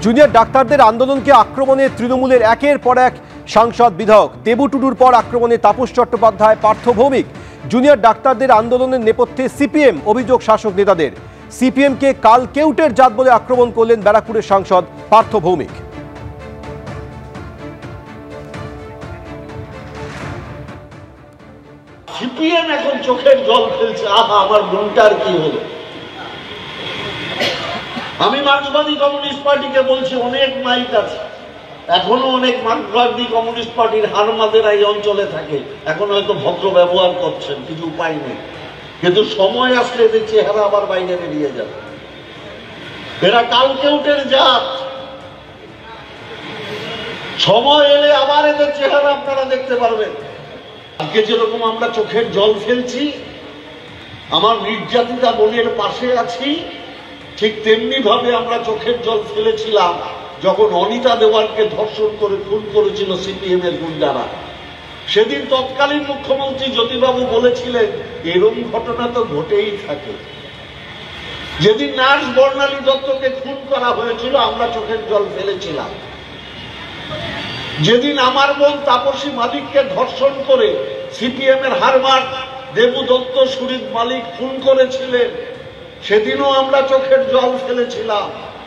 Junior ডাক্তারদের আন্দোলনকে আক্রমণে তৃণমূলের একের পর এক সাংসদ বিধায়ক। দেবু টুডুর পর আক্রমণে তাপস চট্টোপাধ্যায়, পার্থ ভৌমিক। জুনিয়র ডাক্তারদের আন্দোলনের নেপথ্যে সিপিএম, অভিযোগ শাসক নেতাদের। সিপিএমকে কাল কেউটের জাত বলে আক্রমণ করলেন ব্যারাকপুরের সাংসদ পার্থ ভৌমিক। সিপিএম এখন চোখের জল ফেলছে, আহা আমার বোনটার কি হলো। আমি মার্ক্সবাদী কমিউনিস্ট পার্টিকে বলছি, অনেক মাইক আছে, এখনো অনেক মার্ক্সবাদী কমিউনিস্ট পার্টির হারমাদেরা এই অঞ্চলে থাকে, এখন হয়তো ভদ্র ব্যবহার করছেন, কিছু উপায় নেই, কিন্তু সময় আসলে এদের চেহারা আবার বাইরে বেরিয়ে যাবে। এরা কালকেউটের জাত, সময় এলে আবার এদের চেহারা আপনারা দেখতে পারবেন। আজকে যেরকম আমরা চোখের জল ফেলছি, আমার নির্যাতিতা বোনের পাশে আছি, ঠিক তেমনি ভাবে আমরা চোখের জল ফেলেছিলাম যখন অনিতা দেওয়ানকে ধর্ষণ করে খুন করেছিল সিপিএম এর গুন্ডারা। সেদিন তৎকালীন মুখ্যমন্ত্রী জ্যোতিবাবু বলেছিলেন এরকম ঘটনা তো ঘটেই থাকে। যেদিন নার্স বর্ণালী দত্তকে খুন করা হয়েছিল আমরা চোখের জল ফেলেছিলাম। যেদিন আমার বোন তাপসী মালিককে ধর্ষণ করে সিপিএম এর হারমার্ক দেবু দত্ত, সুরিত মালিক খুন করেছিলেন, সেদিনও আমরা চোখের জল ফেলেছিলাম।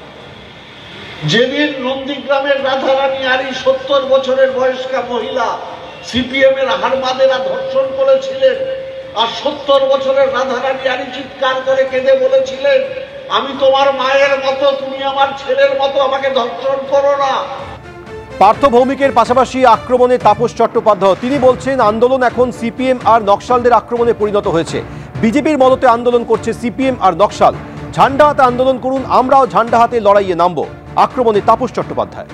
যেদিন নন্দীগ্রামের রাধারানী আরি 70 বছরের বয়স্কা মহিলা সিপিএম এর হারমাদেরা ধর্ষণ করেছিলেন, আর 70 বছরের রাধারানী আরি চিৎকার করে কেঁদে বলেছিলেন আমি তোমার মায়ের মতো, তুমি আমার ছেলের মতো, আমাকে ধর্ষণ করো না। পার্থ ভৌমিকের পাশাপাশি আক্রমণে তাপস চট্টোপাধ্যায়। তিনি বলছেন আন্দোলন এখন সিপিএম আর নকশালদের আক্রমণে পরিণত হয়েছে। বিজেপির মদতে আন্দোলন করছে সিপিএম আর নকশাল। ঝান্ডা হাতে আন্দোলন করুন, আমরাও ঝান্ডা হাতে লড়াইয়ে নামবো। আক্রমণে তাপস চট্টোপাধ্যায়।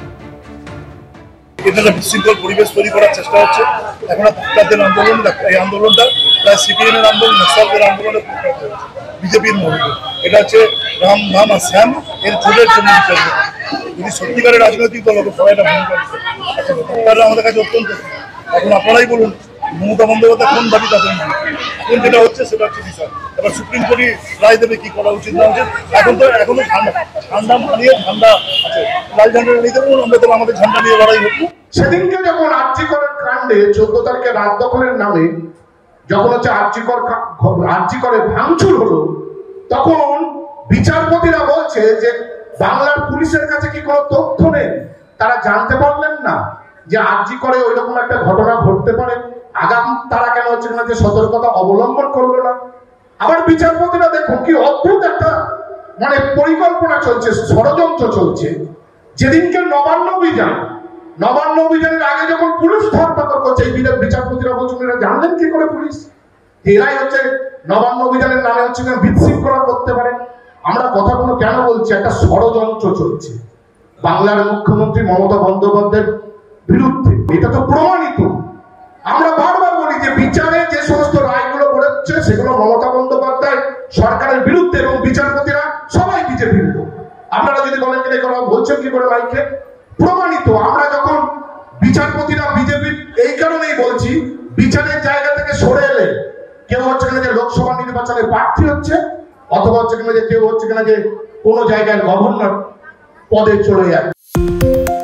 এখানে বিশৃঙ্খল পরিবেশ তৈরি করার চেষ্টা হচ্ছে। এখন ডাক্তারদের আন্দোলন, এই আন্দোলনটা প্রায় সিপিএম এর আন্দোলন, নকশালদের আন্দোলনে বিজেপির মধ্যে। এটা হচ্ছে রাম নাম আর শ্যাম এর চুলের জন্য বিচার। যদি সত্যিকারের রাজনৈতিক দল হবে সবাই এটা ভূমিকা দিচ্ছে। ডাক্তাররা আমাদের কাছে অত্যন্ত, এখন আপনারাই বলুন মমতা বন্দ্যোপাধ্যায় কোন দাবি তাদের না, এখন যেটা হচ্ছে সেটা হচ্ছে বিচার। এবার সুপ্রিম কোর্টই রায় দেবে কি করা উচিত না উচিত। এখন তো এখনো ঠান্ডা মানিয়ে ঝান্ডা আছে, লাল ঝান্ডা নিতে পারবো, আমরা তো আমাদের ঝান্ডা নিয়ে লড়াই হতো। সেদিনকে যখন আরজিকরের কাণ্ডে 14 তারিখে রাত দখলের নামে যখন হচ্ছে আরজিকরে ভাঙচুর হলো, তখন বিচারপতিরা বলছে যে বাংলার পুলিশের কাছে কি কোনো তথ্য নেই, তারা জানতে পারলেন না যে আরজিকরে ওইরকম একটা ঘটনা ঘটতে পারে, আগাম তারা কেন হচ্ছে না যে সতর্কতা অবলম্বন করলো না। আবার বিচারপতিরা দেখুন কি অদ্ভুত একটা মানে পরিকল্পনা চলছে, ষড়যন্ত্র চলছে। যেদিনকে নবান্ন অভিযানের আগে যখন পুলিশ ধরপাকড় করছে, এই বিচারপতিরা বলছেন এরা জানলেন কি করে পুলিশ, এরাই হচ্ছে নবান্ন অভিযানের নামে হচ্ছে বিশৃঙ্খলা করতে পারে। আমরা কথাগুলো কেন বলছি, একটা ষড়যন্ত্র চলছে বাংলার মুখ্যমন্ত্রী মমতা বন্দ্যোপাধ্যায়ের বিরুদ্ধে, এটা তো প্রমাণিত। আমরা বারবার বলি যে বিচারে যে সমস্ত রায়গুলো বেরোচ্ছে সেগুলো মমতা বন্দ্যোপাধ্যায় সরকারের বিরুদ্ধে, এবং বিচারপতিরা সবাই বিজেপির লোক। আপনারা যদি বলেন যে বলছেন কি করে মাইকে, প্রমাণিত। আমরা যখন বিচারপতিরা বিজেপির, এই কারণেই বলছি, বিচারের জায়গা থেকে সরে এলে কেউ হচ্ছে কিনা যে লোকসভা নির্বাচনে প্রার্থী হচ্ছে, অথবা হচ্ছে কিনা যে কেউ হচ্ছে কিনা যে কোনো জায়গায় গভর্নর পদে চলে যায়।